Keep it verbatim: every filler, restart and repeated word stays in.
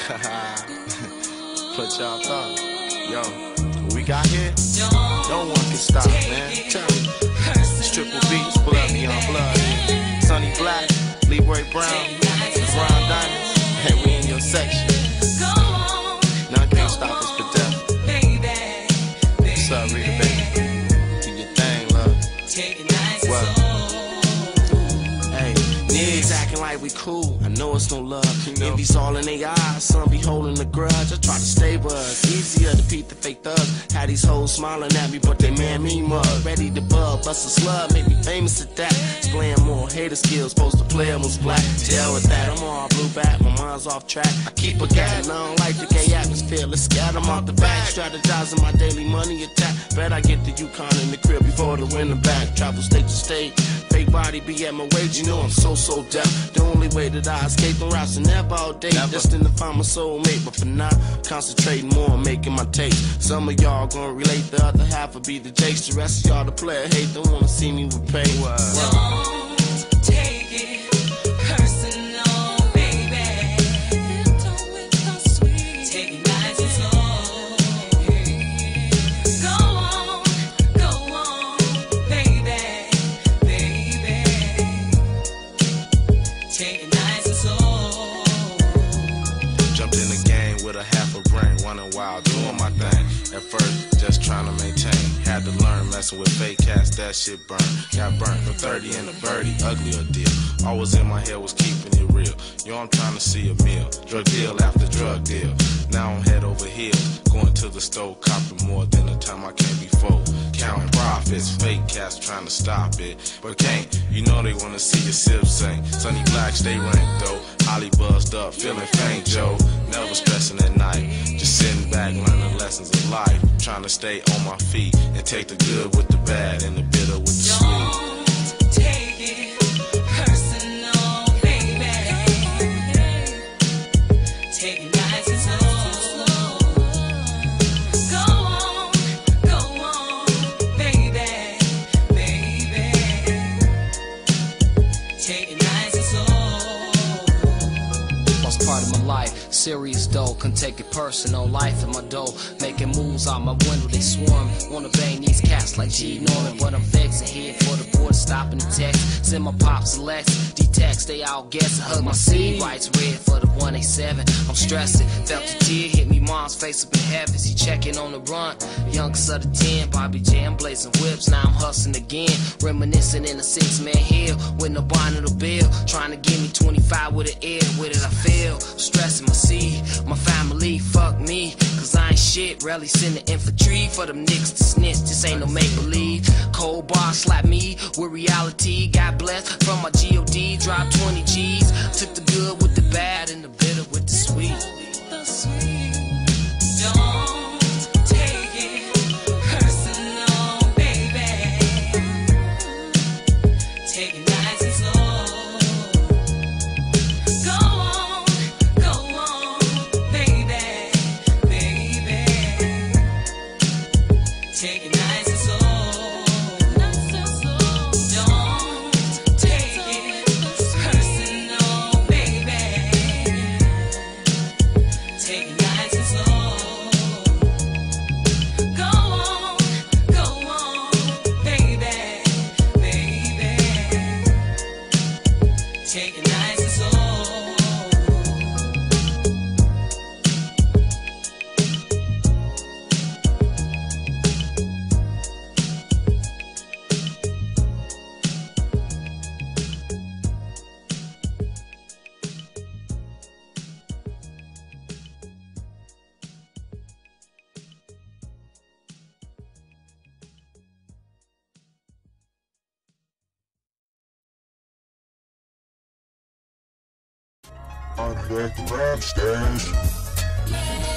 What y'all thought? Yo, what we got here? No one can stop, man. Tell me. It's Triple B's, Blood Beyond Blood. Sonny Black, Leroy Brown, Brown Diamonds. Hey, we in your section. None can't stop us but death. What's up, Rita, baby? Do your thing, love. Well, hey, niggas acting like we cool. I know it's no love. You know. Envy's all in their eyes. Some be holding the grudge. I try to stay buzz. Easier to beat the fake thugs. Had these hoes smiling at me, but they man me mug. Ready to bug, bust a slug, make me famous at that. Displaying more hater skills, supposed to play them was black. Deal with that, I'm all blue back, my mind's off track. I keep a gat, I don't like the gay atmosphere. Let's scatter them off the back. Strategizing my daily money attack. Bet I get the Yukon in the crib before the winter back. Travel state to state. Fake body be at my wage, you know I'm so, so deaf. The only way that I escape them routes and never all day. Destined to find my soulmate, but for now, concentrating more on making my taste. Some of y'all gonna relate, the other half will be the jakes. The rest of y'all the player hate, don't wanna see me with pain. Wow. Don't take it personal, baby. Don't it so sweet. Take it nice and slow. Go on, go on, baby, baby. Take it nice and slow. Jumped in the game with a half a brain, running wild, doing my thing. At first, just trying to maintain. Had to learn, messing with fake cats, that shit burn. Got burnt from thirty and a birdie, ugly ordeal. Always in my head was keeping it real. Yo, I'm trying to see a meal. Drug deal after drug deal. Now I'm head over heels. Going to the store, copping more than the time I came before. Counting profits, fake cats trying to stop it. But can't, you know they wanna see your sip sing. Sonny Black, stay ranked though. Holly buzzed up, feeling faint, Joe. Never stressing at night. Just sitting back, learning lessons of life. Trying to stay on my feet and take the good with the bad and the bitter with the sweet. Don't take it personal, baby. Take it nice and slow. Go on, go on, baby, baby. Take it nice and slow. Lost part of my life. Serious though, can take it personal. Life in my dough, making moves out my window, they swarm. Wanna bang these cats like G Norman, but I'm vexing here for the board, stopping the text. Send my pops selects, detect, stay out guessing. Hug my seed, rights red for the one eighty-seven. I'm stressing, felt a tear hit me, mom's face up in heavens. He checking on the run, youngest of the ten. Bobby J, I'm blazing whips, now I'm hustling again. Reminiscing in a six-man hill with no bond of the bill. Trying to give me twenty-five with an ear, with it I feel. Stressing my seed, my family, fuck me, cause I ain't shit. Rarely send the infantry for them niggas to snitch. This ain't no make-believe. Cold bar slap me with reality. Got blessed from my G O D. Dropped twenty G's. Took the good with the bad and the bitter with the sweet. The sweet. Don't take it personal, baby. Take it nice and slow. Go on, go on, baby, baby. Take it nice and slow. Nice and slow. Don't take it personal, baby. Take it nice and slow. Go on, go on, baby, baby. Take it nice and slow. I'm back to rap stars.